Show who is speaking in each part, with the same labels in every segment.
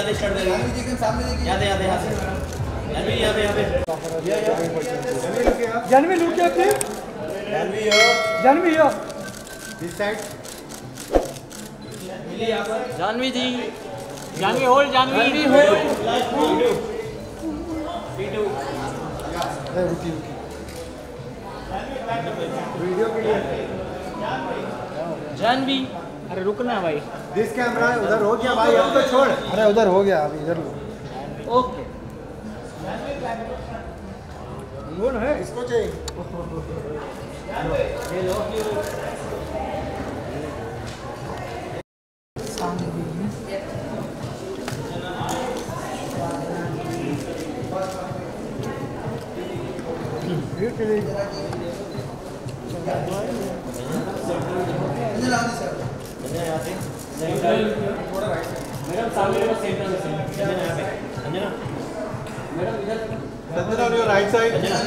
Speaker 1: याद स्टार्ट कर। याद है
Speaker 2: जानवी लुक क्या थी? Janhvi yo
Speaker 3: this side
Speaker 4: Janhvi ji, Janhvi hold, Janhvi
Speaker 3: रुकी वीडियो के लिए
Speaker 4: जानवी। अरे रुकना भाई।
Speaker 3: दिस कैमरा उधर हो गया भाई, अब तो छोड़। अरे उधर हो गया, अभी इधर लो।
Speaker 4: ओके
Speaker 3: वो है, इसको चाहिए।
Speaker 4: मैडम सामने सेंटर में मैडम इधर
Speaker 3: Sanjana on your right side.
Speaker 1: Sanjana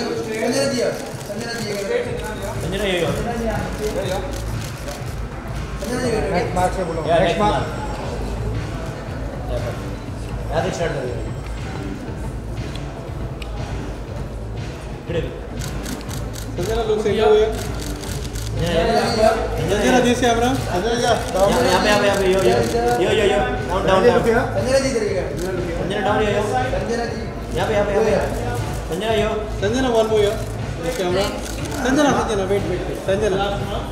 Speaker 1: ये
Speaker 3: नेक्स्ट मार्क से बोलो। नेक्स्ट मार्क
Speaker 1: याद स्टार्ट कर।
Speaker 3: संजना लुक सेंटर हुए। Sanjana this camera. संजना जा
Speaker 1: यहाँ पे यो डाउन संजना जी करिएगा। संजना डाउन यो यहाँ पे Sanjana yo.
Speaker 3: Sanjana one more this camera. Sanjana wait Sanjana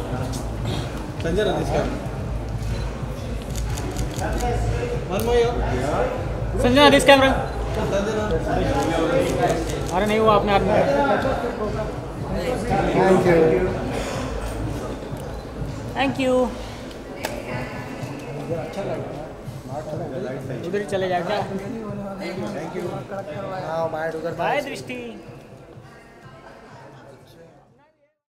Speaker 3: this camera one more
Speaker 4: Sanjana this camera. अरे नहीं हुआ अपने आदमी। Thank you. उधर ही चले जाए क्या?
Speaker 3: Thank you.
Speaker 4: बाय दृष्टि।